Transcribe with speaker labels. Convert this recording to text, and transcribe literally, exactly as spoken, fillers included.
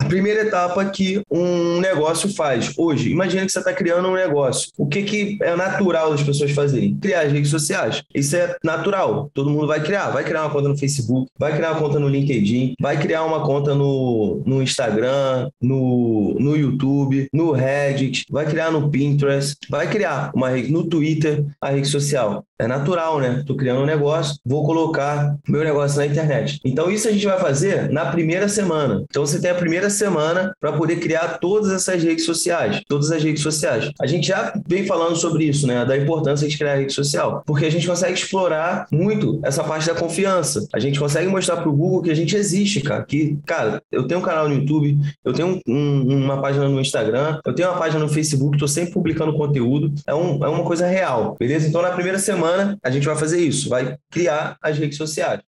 Speaker 1: Primeira etapa que um negócio faz. Hoje, imagina que você está criando um negócio. O que, que é natural das pessoas fazerem? Criar as redes sociais. Isso é natural. Todo mundo vai criar. Vai criar uma conta no Facebook, vai criar uma conta no LinkedIn, vai criar uma conta no, no Instagram, no, no YouTube, no Reddit, vai criar no Pinterest, vai criar uma rede no Twitter, a rede social. É natural, né? Estou criando um negócio, vou colocar meu negócio na internet. Então, isso a gente vai fazer na primeira semana. Então, você tem a primeira semana para poder criar todas essas redes sociais. Todas as redes sociais. A gente já vem falando sobre isso, né? Da importância de criar a rede social. Porque a gente consegue explorar muito essa parte da confiança. A gente consegue mostrar para o Google que a gente existe, cara. Que, cara, eu tenho um canal no YouTube, eu tenho um, uma página no Instagram, eu tenho uma página no Facebook, estou sempre publicando conteúdo. É, um, é uma coisa real, beleza? Então, na primeira semana, a gente vai fazer isso. Vai criar as redes sociais.